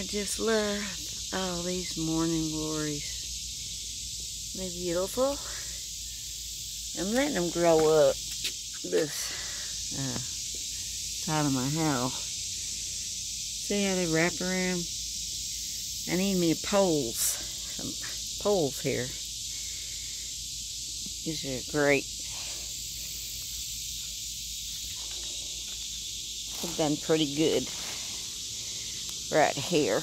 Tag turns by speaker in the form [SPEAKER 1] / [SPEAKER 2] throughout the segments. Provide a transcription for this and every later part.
[SPEAKER 1] I just love all these morning glories. They're beautiful. I'm letting them grow up this side of my house. See how they wrap around? I need me some poles here. These are great. I've done pretty good right here.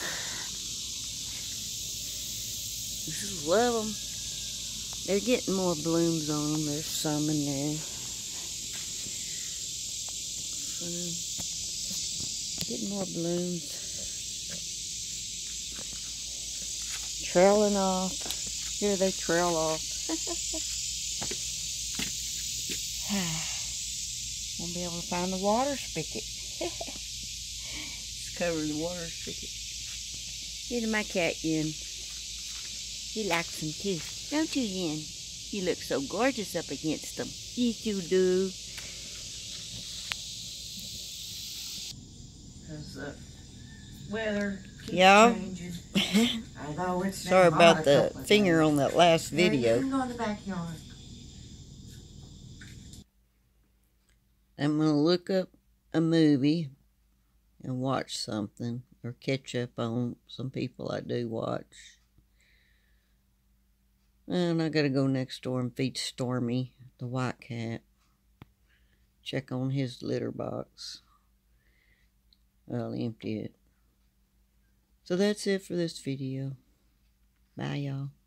[SPEAKER 1] Just love them. They're getting more blooms on them. There's some in there. Getting more blooms. Trailing off. Here they trail off. Won't be able to find the water spigot. It's covering the water spigot. Here's my cat, Yin. He likes them too. Don't you, Yin? You look so gorgeous up against them. Yes, you do. Because the weather keeps changing. Sorry about the finger on that last video.
[SPEAKER 2] You can go in the backyard.
[SPEAKER 1] I'm going to look up a movie and watch something, or catch up on some people I do watch. And I got to go next door and feed Stormy, the white cat. Check on his litter box. I'll empty it. So that's it for this video. Bye, y'all.